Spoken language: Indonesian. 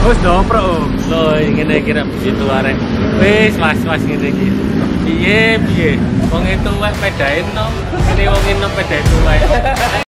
Wis doprok. Loh, ngene kira begitu arek. Wis mas ngene iki. Piye? Wong itu wek pedain no. Ini wong enom pedain wae.